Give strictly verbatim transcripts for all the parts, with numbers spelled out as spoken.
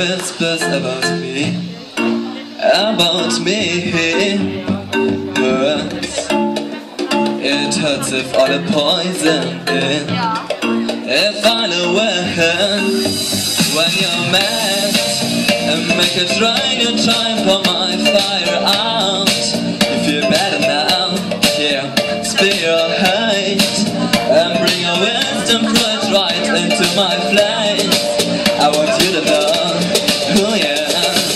whispers about me, about me hurts. It hurts if all the poison in, if all the words when you're mad and make a try to try and put my fire out. You feel better now, yeah. Spit your hate and bring your wisdom fruit right into my flame. I want you to know, oh yeah,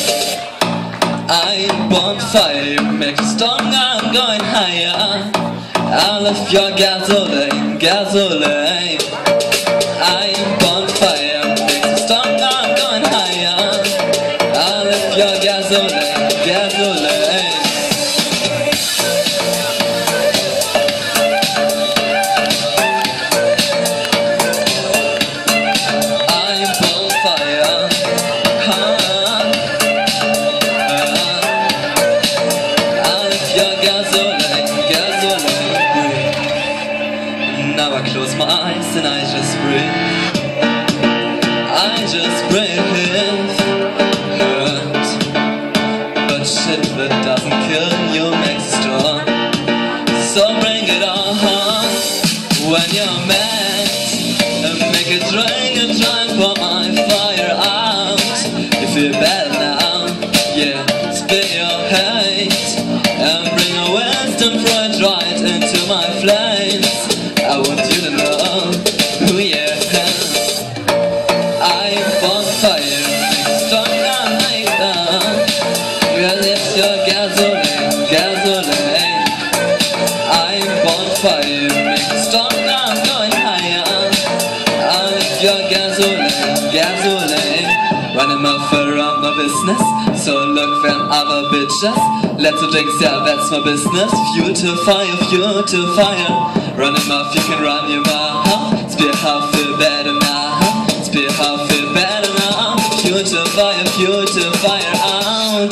I'm on fire, make it stronger, I'm going higher. I love your gasoline, gasoline. I'm on fire, make it stronger, I'm going higher. I love your gasoline, gasoline. Now I close my eyes and I just breathe. I just breathe. Hurt, but shit that doesn't kill you makes you strong. So bring it on when you're mad and make it rain and try and put my fire out. You feel better now, yeah. Spit your hate and bring a wisdom fruit right into my flames. I want you to know, oh yeah, I'm on fire, make it stronger later. Girl, it's your gasoline, gasoline. I'm on fire, make it stronger, I'm going higher. I lift your gasoline, gasoline. Running mouth around my business, so look them other bitches. Let's drinks, yeah, that's my business. Fuel to fire, fuel to fire. Running mouth, you can run your mouth. Spear how feel better now. Spear how feel better now. Fuel to fire, fuel to fire out.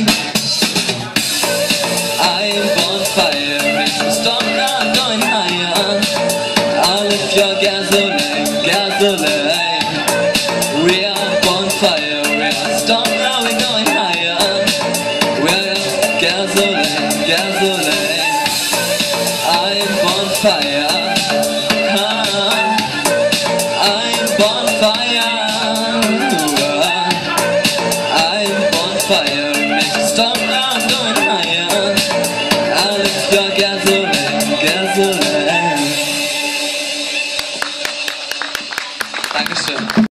I'm on fire, make me stronger, I'm going higher. I lift your gasoline, gasoline. We are on fire, we are stronger, we're going higher. We're gasoline, gasoline. I'm on fire. I'm on fire. I'm on fire. Make it stop now, I'm going higher. I lift your gasoline, gasoline. Dankeschön.